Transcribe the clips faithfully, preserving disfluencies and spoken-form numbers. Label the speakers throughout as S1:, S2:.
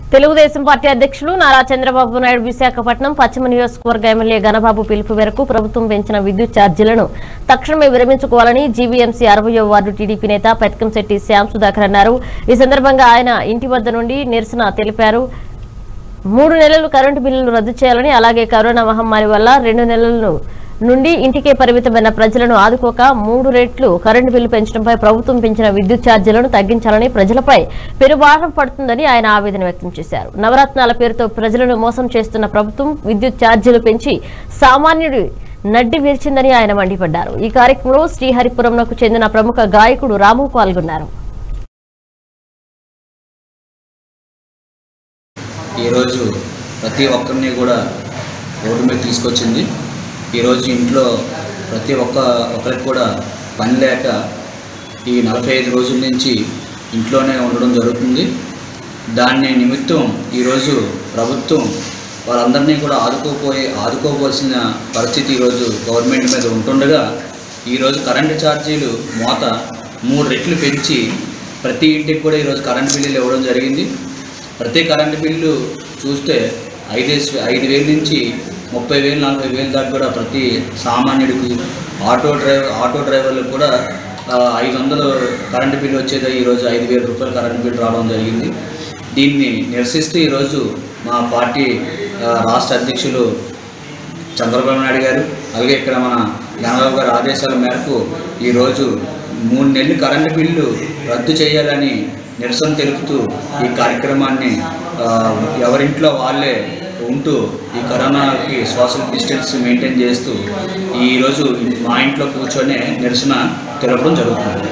S1: Telugu Desam party అధ్యక్షులు నారా చంద్రబాబు నాయుడు విశాఖపట్నం పశ్చిమ నియోజకవర్గ ఎమ్మెల్యే గణబాబు పిలుపు మేరకు ప్రభుత్వం పెంచిన విద్యుత్ ఛార్జీలను తక్షణమే విరమించుకోవాలని జీవీఎంసీ అరవయవ వార్డు టీడీపీ నేత పెత్కంశెట్టి శ్యామ్ సుధాకర్ అన్నారు। ఈ సందర్భంగా ఆయన ఇంటి వద్ద నుండి నిరసన తెలిపారు। మూడు నెలలు కరెంటు బిల్లులు రద్దు చేయాలని, అలాగే కరోనా మహమ్మారి వల్ల రెండు నెలలను నుండి ఇంటికే పరిమితమైన ప్రజలను ఆదుకోక మూడు రెట్లు కరెంటు బిల్లు పెంచడంపై ప్రభుత్వం పెంచిన విద్యుత్ ఛార్జీలను తగ్గించాలని ప్రజలపై పెరుభారం పడుతుందని ఆయన ఆవేదన వ్యక్తం చేశారు। నవరత్నాల పేరుతో ప్రజలను మోసం చేస్తున్న ప్రభుత్వం విద్యుత్ ఛార్జీలు పెంచి సామాన్యుడి నడ్డి విరిచిందని ఆయన మండిపడ్డారు। ఈ కార్యక్రమంలో శ్రీహరిపురంకు చెందిన ప్రముఖ గాయకుడు రాము పాల్గొన్నారు।
S2: ఈ రోజు ప్రతి ఒక్కరిని కూడా రోడ్డు మీద తీసుకొచ్చింది। ఈరోజు ఇంట్లో ప్రతి ఒక్క ఒక్కరికి కూడా పని లేక ఈ నలభై ఐదు రోజుల నుంచి ఇంట్లోనే ఉండడం జరుగుతుంది। దాన్ని నిమిత్తం ఈరోజు ప్రభుత్వం వాళ్ళందరినీ కూడా ఆదుకోపోయి ఆదుకోవాల్సిన పరిస్థితి ఈరోజు గవర్నమెంట్ మీద ఉంటుండగా ఈరోజు కరెంటు ఛార్జీలు మోత మూడు రెట్లు పెంచి ప్రతి ఇంటికి కూడా ఈరోజు కరెంటు బిల్లులు ఇవ్వడం జరిగింది। ప్రతి కరెంటు బిల్లు చూస్తే ఐదు ఐదు వేల నుంచి ముప్పై వేలు నలభై వేలు దాకా కూడా ప్రతి సామాన్యుడికి ఆటో డ్రైవర్ ఆటో డ్రైవర్లకు కూడా ఐదు వందలు కరెంటు బిల్లు వచ్చేది ఈరోజు ఐదు వేల రూపాయలు కరెంటు బిల్లు రావడం జరిగింది। దీన్ని నిరసిస్తూ ఈరోజు మా పార్టీ రాష్ట్ర అధ్యక్షులు చంద్రబాబు నాయుడు గారు అలాగే ఇక్కడ మన గణబాబు గారి ఆదేశాల మేరకు ఈరోజు మూడు నెలలు కరెంటు బిల్లు రద్దు చేయాలని నిరసన తెలుపుతూ ఈ కార్యక్రమాన్ని ఎవరింట్లో వాళ్ళే ఉంటూ ఈ కరోనాకి సోషల్ డిస్టెన్స్ మెయింటైన్ చేస్తూ ఈరోజు మా ఇంట్లో కూర్చొని నిరసన తెలపడం జరుగుతుంది।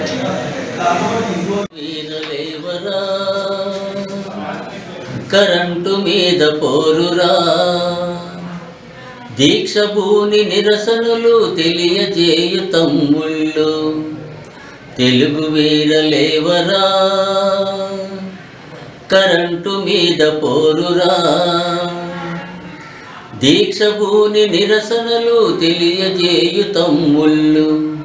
S3: కరెంటు మీద పోరురా దీక్ష భూని నిరసనలు తెలియజేయు తమ్ముళ్ళు తెలుగు వీరలేవరా కరెంటు మీద పోరురా దీక్ష భూని నిరసనలు తెలియజేయు తమ్ముళ్ళు।